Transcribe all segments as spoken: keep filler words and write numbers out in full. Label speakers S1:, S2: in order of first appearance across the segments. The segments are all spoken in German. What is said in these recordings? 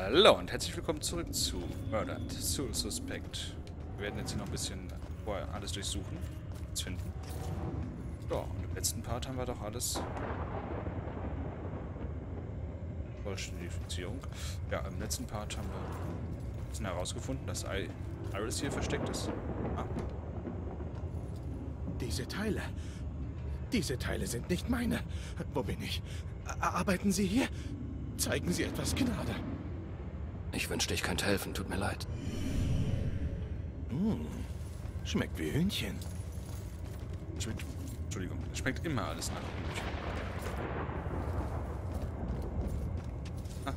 S1: Hallo und herzlich willkommen zurück zu Murdered Soul Suspect. Wir werden jetzt hier noch ein bisschen vorher alles durchsuchen, uns finden. Ja, und im letzten Part haben wir doch alles. Vollständigifizierung. Ja, im letzten Part haben wir ein bisschen herausgefunden, dass I Iris hier versteckt ist. Ah.
S2: Diese Teile. Diese Teile sind nicht meine. Wo bin ich? A- Arbeiten Sie hier? Zeigen Sie etwas Gnade.
S3: Ich wünschte, ich könnte helfen. Tut mir leid.
S2: Hm. Schmeckt wie Hühnchen.
S1: Schmeckt, Entschuldigung, es schmeckt immer alles nach Hühnchen. Ah.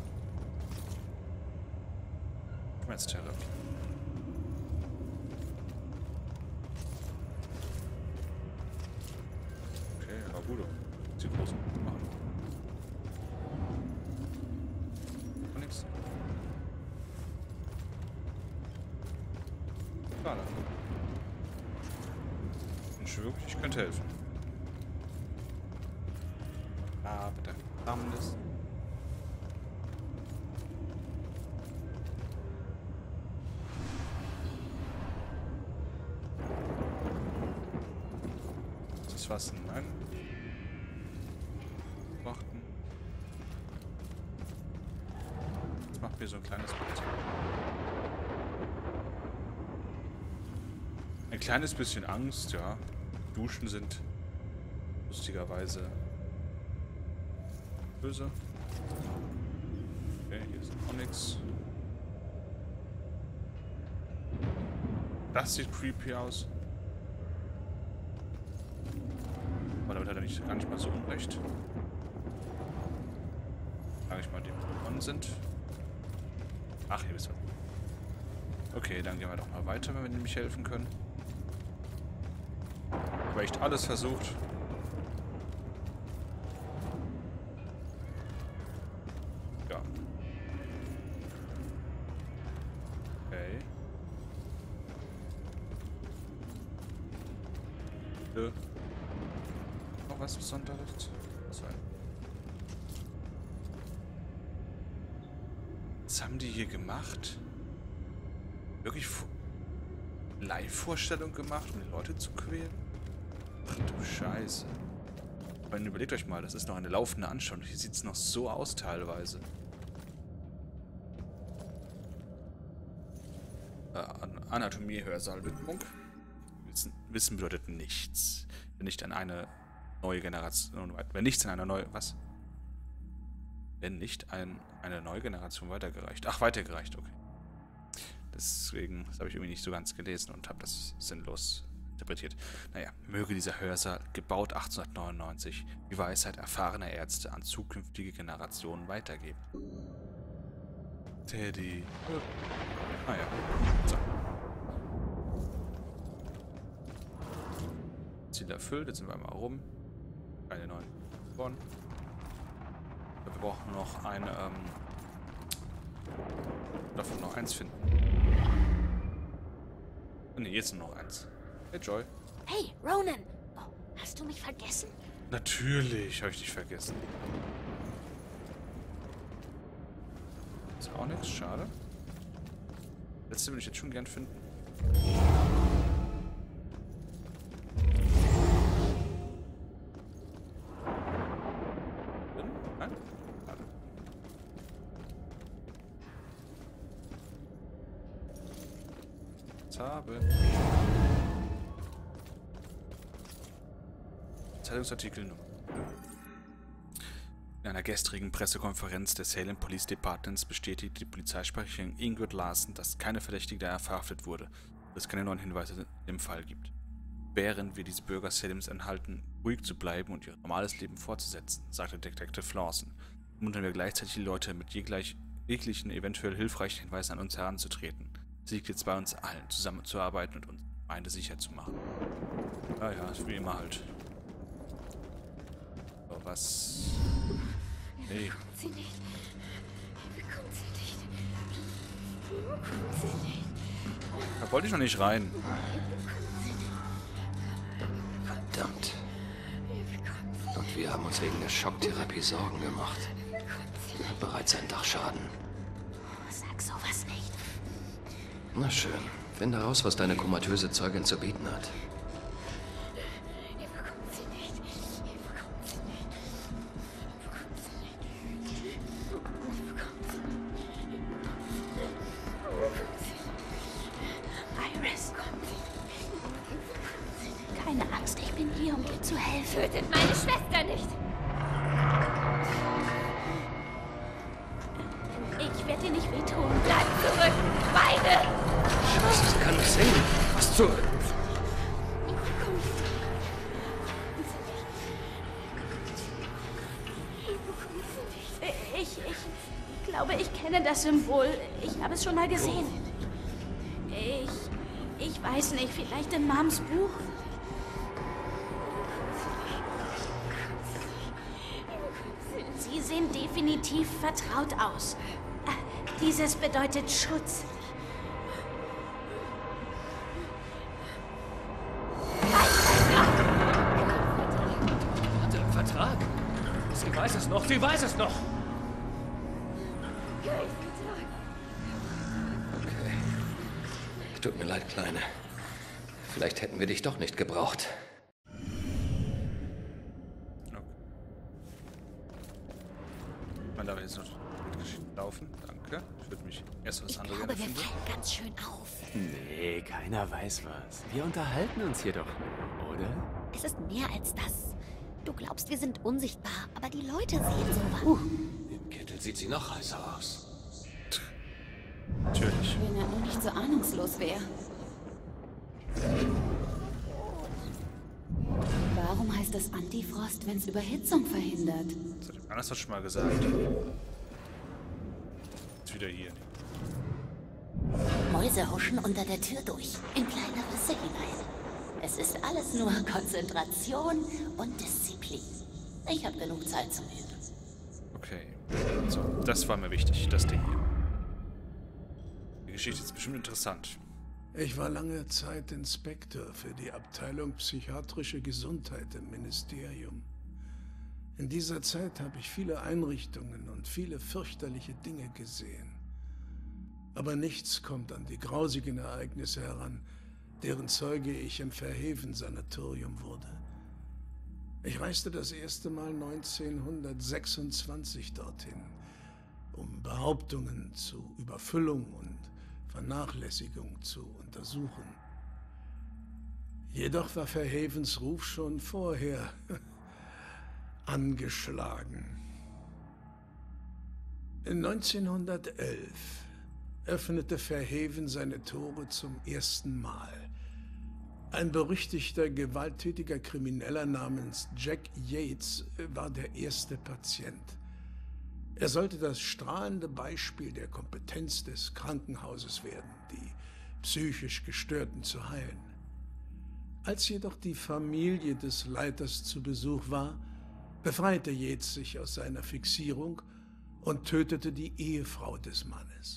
S1: Schmerztherapie. Okay, aber gut. Die großen machen. Und nix. Schade. Ich wirklich, ich könnte helfen. Aber der Rahmen ist. Das ist was? Nein. Beachten. Das macht mir so ein kleines Bild. Ein kleines bisschen Angst, ja. Duschen sind lustigerweise böse. Okay, hier ist auch nichts. Das sieht creepy aus. Aber damit hat er nicht, gar nicht mal so unrecht. Sag ich mal, die gewonnen sind. Ach, hier ist was. Okay, dann gehen wir doch mal weiter, wenn wir nämlich helfen können. Ich habe echt alles versucht. Ja. Okay. Äh. Noch was Besonderes? Was war? Was haben die hier gemacht? Wirklich Live-Vorstellung gemacht, um die Leute zu quälen? Ach du Scheiße. Ich meine, überlegt euch mal, das ist noch eine laufende Anschauung. Hier sieht es noch so aus teilweise. Äh, Anatomie-Hörsaalwidmung. Wissen, Wissen bedeutet nichts. Wenn nicht an eine neue Generation... Wenn nichts an einer neue... Was? Wenn nicht an eine neue Generation weitergereicht. Ach, weitergereicht, okay. Deswegen, das habe ich irgendwie nicht so ganz gelesen und habe das sinnlos interpretiert. Naja, möge dieser Hörsaal, gebaut achtzehnhundertneunundneunzig, die Weisheit erfahrener Ärzte an zukünftige Generationen weitergeben. Teddy. Ah ja. So. Ziel erfüllt, jetzt sind wir mal rum. Keine neuen gewonnen. Wir brauchen noch eine, ähm... davon noch eins finden. Ne, jetzt nur noch eins. Hey Joy.
S4: Hey, Ronan! Oh, hast du mich vergessen?
S1: Natürlich habe ich dich vergessen. Ist auch nichts, schade. Letzte würde ich jetzt schon gern finden. Bin? Nein? Schade. Jetzt habe. Zeitungsartikel Nummer. In einer gestrigen Pressekonferenz des Salem Police Departments bestätigt die Polizeisprecherin Ingrid Larsen, dass keine Verdächtige verhaftet wurde und es keine neuen Hinweise im Fall gibt. Während wir diese Bürger Salems anhalten, ruhig zu bleiben und ihr normales Leben fortzusetzen, sagte Detective Lawson, ermuntern wir gleichzeitig die Leute mit jeglich, jeglichen eventuell hilfreichen Hinweisen an uns heranzutreten. Es liegt jetzt bei uns allen, zusammenzuarbeiten und unsere Gemeinde sicher zu machen. Ah ja, wie immer halt. So, was... Nee.
S4: Bekommt sie nicht. Bekommt sie nicht. Bekommt sie nicht.
S1: Da wollte ich noch nicht rein.
S3: Verdammt. Und wir haben uns wegen der Schocktherapie Sorgen gemacht. Er hat bereits einen Dachschaden. Na schön. Finde raus, was deine komatöse Zeugin zu bieten hat.
S4: Ihr bekommt sie nicht. Ihr bekommt sie nicht. Ihr bekommt sie nicht. Ihr bekommt sie nicht. Iris, kommt sie. Keine Angst, ich bin hier, um dir zu helfen. Tötet meine Schwester nicht! Ich werde dir nicht wehtun. Bleib zurück! Beide!
S3: Scheiße, sie kann mich sehen. Was zur...
S4: Ich, ich glaube, ich kenne das Symbol. Ich habe es schon mal gesehen. Ich, ich weiß nicht, vielleicht in Mams Buch? Sie sehen definitiv vertraut aus. Dieses bedeutet Schutz.
S3: Der Vertrag? Sie weiß es noch, sie weiß es noch! Okay. Tut mir leid, Kleine. Vielleicht hätten wir dich doch nicht gebraucht.
S1: Man darf jetzt noch mit Geschichten laufen. Danke. Ich würde mich erst was
S4: Ich
S1: anderes
S4: glaube, wir
S1: finden.
S4: fallen ganz schön auf.
S5: Nee, keiner weiß was. Wir unterhalten uns hier doch nur, oder?
S6: Es ist mehr als das. Du glaubst, wir sind unsichtbar, aber die Leute sehen sowas.
S3: Uh, im Kittel sieht sie noch heißer aus.
S1: Natürlich.
S6: Wenn er nur nicht so ahnungslos wäre. Warum heißt es Antifrost, wenn es Überhitzung verhindert?
S1: Das hat Johannes doch schon mal gesagt. Ist wieder hier.
S6: Mäuse huschen unter der Tür durch, in kleine Risse hinein. Es ist alles nur Konzentration und Disziplin. Ich habe genug Zeit zum Üben.
S1: Okay. So, das war mir wichtig, das Ding hier. Die Geschichte ist bestimmt interessant.
S2: Ich war lange Zeit Inspektor für die Abteilung Psychiatrische Gesundheit im Ministerium. In dieser Zeit habe ich viele Einrichtungen und viele fürchterliche Dinge gesehen. Aber nichts kommt an die grausigen Ereignisse heran, deren Zeuge ich im Verheven-Sanatorium wurde. Ich reiste das erste Mal neunzehnhundertsechsundzwanzig dorthin, um Behauptungen zu Überfüllung und Vernachlässigung zu untersuchen. Jedoch war Verhevens Ruf schon vorher angeschlagen. In neunzehnhundertelf öffnete Verheven seine Tore zum ersten Mal. Ein berüchtigter, gewalttätiger Krimineller namens Jack Yates war der erste Patient. Er sollte das strahlende Beispiel der Kompetenz des Krankenhauses werden, die psychisch Gestörten zu heilen. Als jedoch die Familie des Leiters zu Besuch war, befreite Yates sich aus seiner Fixierung und tötete die Ehefrau des Mannes.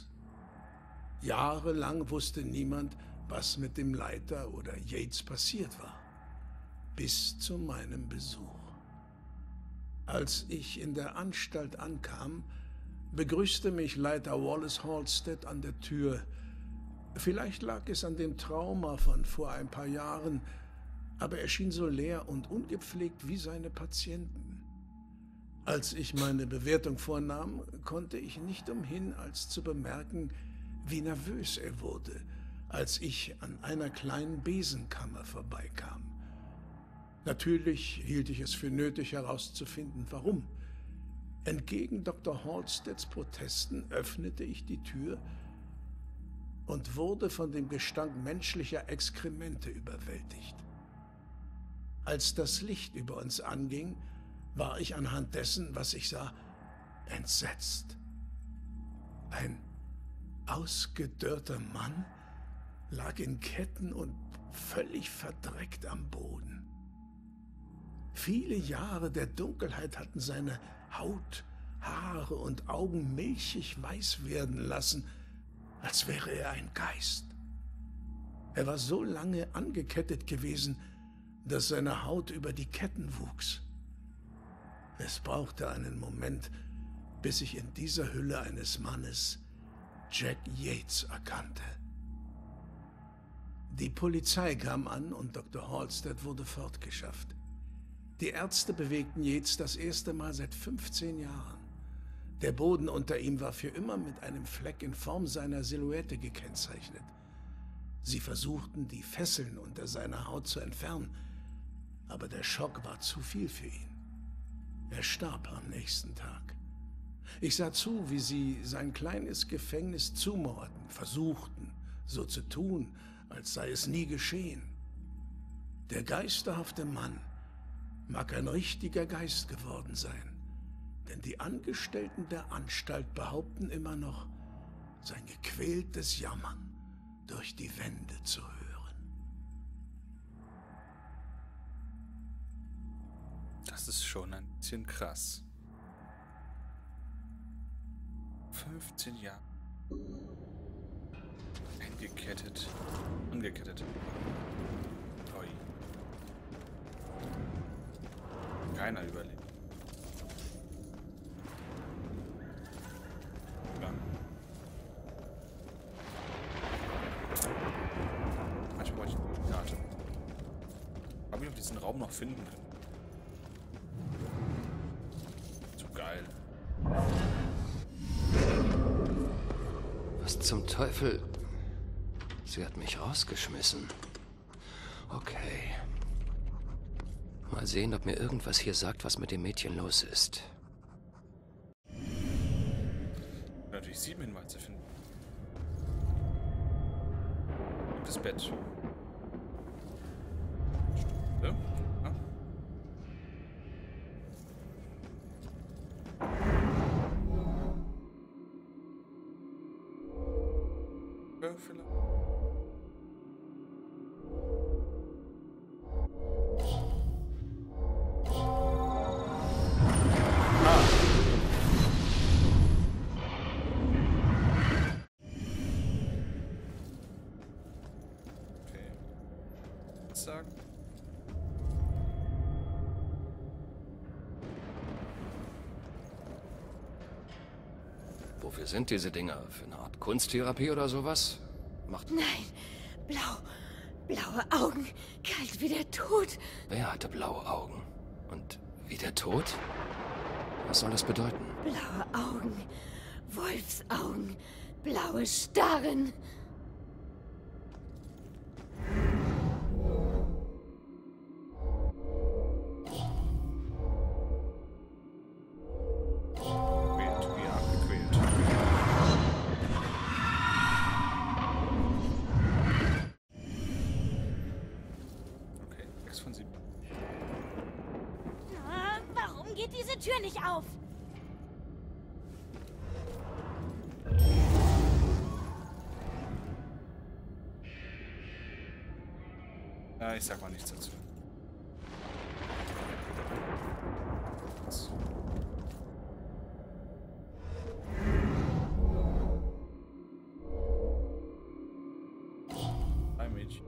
S2: Jahrelang wusste niemand, was mit dem Leiter oder Yates passiert war. Bis zu meinem Besuch. Als ich in der Anstalt ankam, begrüßte mich Leiter Wallace Halstead an der Tür. Vielleicht lag es an dem Trauma von vor ein paar Jahren, aber er schien so leer und ungepflegt wie seine Patienten. Als ich meine Bewertung vornahm, konnte ich nicht umhin, als zu bemerken, wie nervös er wurde, als ich an einer kleinen Besenkammer vorbeikam. Natürlich hielt ich es für nötig herauszufinden, warum. Entgegen Doktor Halsteads Protesten öffnete ich die Tür und wurde von dem Gestank menschlicher Exkremente überwältigt. Als das Licht über uns anging, war ich anhand dessen, was ich sah, entsetzt. Ein ausgedörrter Mann lag in Ketten und völlig verdreckt am Boden. Viele Jahre der Dunkelheit hatten seine Haut, Haare und Augen milchig weiß werden lassen, als wäre er ein Geist. Er war so lange angekettet gewesen, dass seine Haut über die Ketten wuchs. Es brauchte einen Moment, bis ich in dieser Hülle eines Mannes Jack Yates erkannte. Die Polizei kam an und Doktor Halstead wurde fortgeschafft. Die Ärzte bewegten Yates das erste Mal seit fünfzehn Jahren. Der Boden unter ihm war für immer mit einem Fleck in Form seiner Silhouette gekennzeichnet. Sie versuchten, die Fesseln unter seiner Haut zu entfernen, aber der Schock war zu viel für ihn. Er starb am nächsten Tag. Ich sah zu, wie sie sein kleines Gefängnis zumauerten, versuchten, so zu tun, als sei es nie geschehen. Der geisterhafte Mann mag ein richtiger Geist geworden sein, denn die Angestellten der Anstalt behaupten immer noch, sein gequältes Jammern durch die Wände zu hören.
S1: Das ist schon ein bisschen krass. fünfzehn Jahre. Eingekettet. Angekettet. Oi. Keiner überlebt. Ja. Manchmal wollte ich eine Karte. Habe ich noch diesen Raum noch finden können? Zu geil.
S3: Was zum Teufel? Sie hat mich rausgeschmissen. Okay. Mal sehen, ob mir irgendwas hier sagt, was mit dem Mädchen los ist.
S1: Natürlich sieben Hinweise finden. Und das Bett. Stunde. Ja. Ja, vielleicht. Sagen.
S3: Wofür sind diese Dinger? Für eine Art Kunsttherapie oder sowas? Macht...
S4: Nein, blau, blaue Augen, kalt wie der Tod.
S3: Wer hatte blaue Augen? Und wie der Tod? Was soll das bedeuten?
S4: Blaue Augen, Wolfsaugen, blaue Starren. Geht diese Tür nicht auf?
S1: Ja, ich sag mal nichts dazu. Ein Mädchen.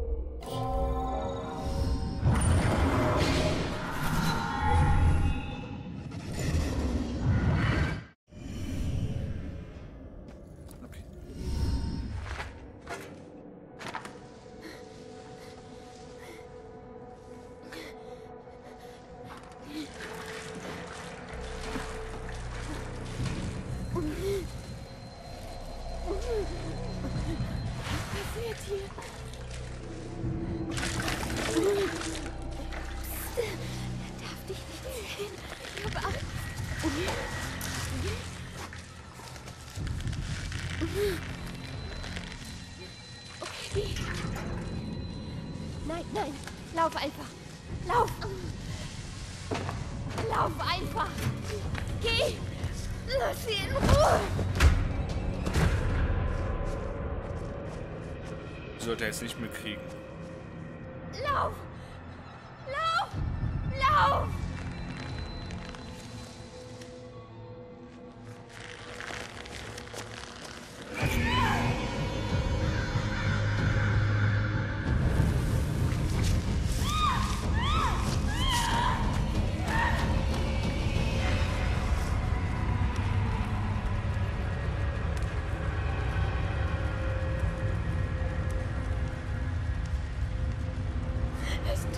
S4: Okay. Nein, nein, lauf einfach. Lauf. Lauf einfach. Geh. Lass sie in Ruhe.
S1: Sollte er jetzt nicht mitkriegen.
S4: Lauf. Lauf. Lauf.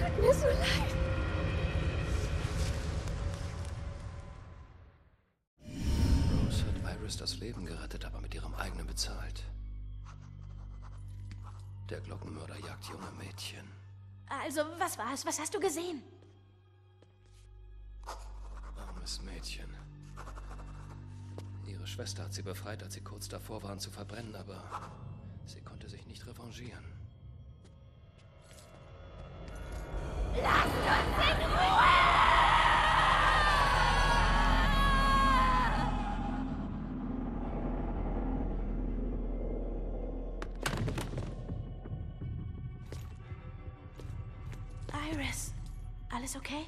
S4: tut mir so leid.
S3: Rose hat Iris das Leben gerettet, aber mit ihrem eigenen bezahlt. Der Glockenmörder jagt junge Mädchen.
S6: Also, was war es? Was hast du gesehen?
S3: Armes Mädchen. Ihre Schwester hat sie befreit, als sie kurz davor waren zu verbrennen, aber sie konnte sich nicht revanchieren.
S4: Lasst uns in Ruhe!
S6: Iris, alles okay?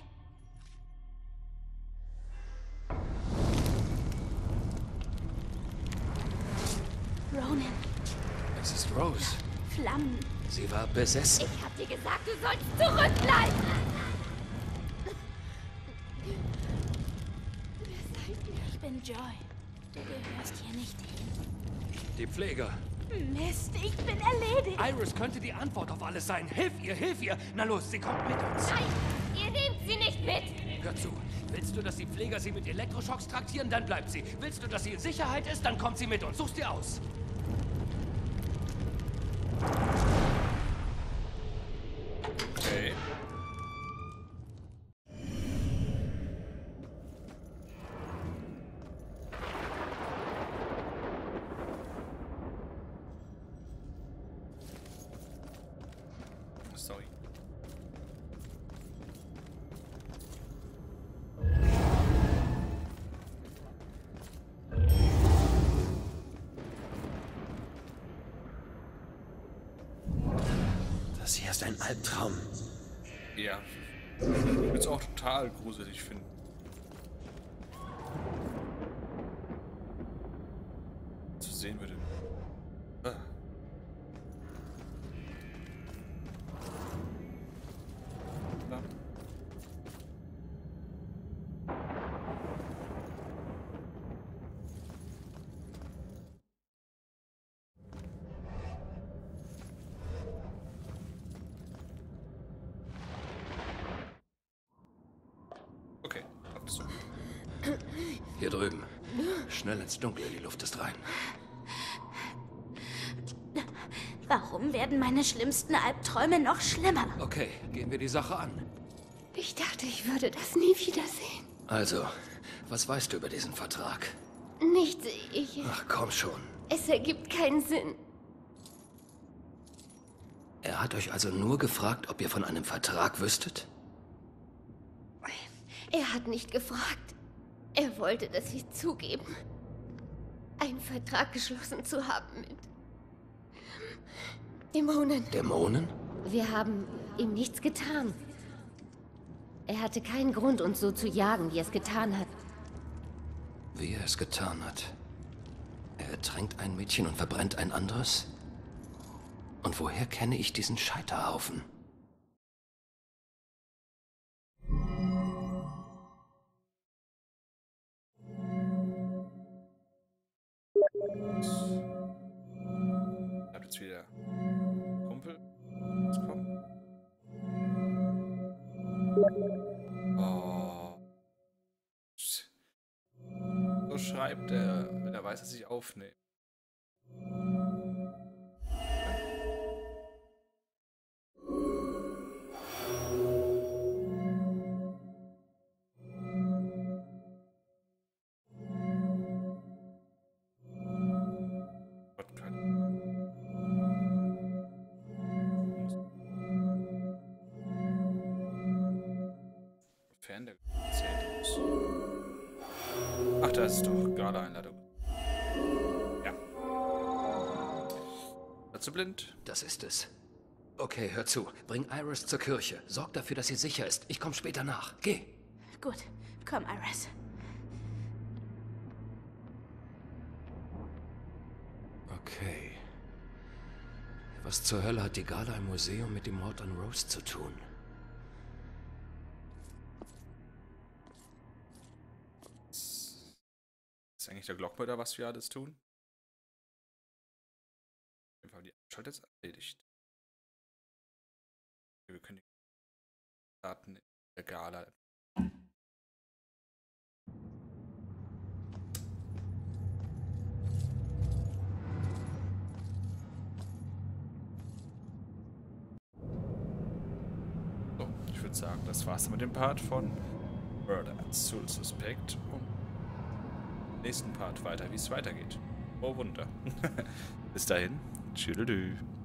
S6: Ronan,
S3: Es ist Rose.
S6: Flammen.
S3: Sie war besessen.
S4: Ich hab dir gesagt, du sollst zurückbleiben! Wer seid ihr?
S6: Ich bin Joy. Du gehörst hier nicht hin.
S3: Die Pfleger.
S6: Mist, ich bin erledigt.
S3: Iris könnte die Antwort auf alles sein. Hilf ihr, hilf ihr. Na los, sie kommt mit uns.
S4: Nein, ihr nehmt sie nicht mit!
S3: Hör zu. Willst du, dass die Pfleger sie mit Elektroschocks traktieren, dann bleibt sie. Willst du, dass sie in Sicherheit ist, dann kommt sie mit uns. Such's dir aus.
S1: Okay. Sorry.
S5: Das hier ist ein Albtraum.
S1: Ja. Ich würde es auch total gruselig finden. Zu sehen würde. Ah. Da. Okay, ab so.
S3: Hier drüben. Schnell ins Dunkle, die Luft ist rein.
S6: Warum werden meine schlimmsten Albträume noch schlimmer?
S3: Okay, gehen wir die Sache an.
S4: Ich dachte, ich würde das nie wiedersehen.
S3: Also, was weißt du über diesen Vertrag?
S4: Nichts, ich...
S3: Ach, komm schon.
S4: Es ergibt keinen Sinn.
S3: Er hat euch also nur gefragt, ob ihr von einem Vertrag wüsstet?
S4: Er hat nicht gefragt. Er wollte, dass wir zugeben, einen Vertrag geschlossen zu haben mit Dämonen.
S3: Dämonen?
S4: Wir haben ihm nichts getan. Er hatte keinen Grund, uns so zu jagen, wie er es getan hat.
S3: Wie er es getan hat. Er ertränkt ein Mädchen und verbrennt ein anderes? Und woher kenne ich diesen Scheiterhaufen?
S1: Bleibt jetzt wieder Kumpel. Was kommt? Oh. So schreibt er, wenn er weiß, dass ich aufnehme. Gott, kein- Fern der Zählung. Ach, da ist doch gerade Einladung. Ja. Dazu blind.
S3: Das ist es. Okay, hör zu. Bring Iris zur Kirche. Sorg dafür, dass sie sicher ist. Ich komme später nach. Geh.
S6: Gut, komm, Iris.
S3: Okay. Was zur Hölle hat die Gala im Museum mit dem Mord an Rose zu tun?
S1: Ist eigentlich der Glockmörder, was wir alles tun? Auf jeden Fall die Anstalt jetzt erledigt. Wir können die Daten in der Gala. So, ich würde sagen, das war's mit dem Part von Murder at Soul Suspect. Und im nächsten Part weiter, wie es weitergeht. Oh Wunder. Bis dahin. Tschüdelü.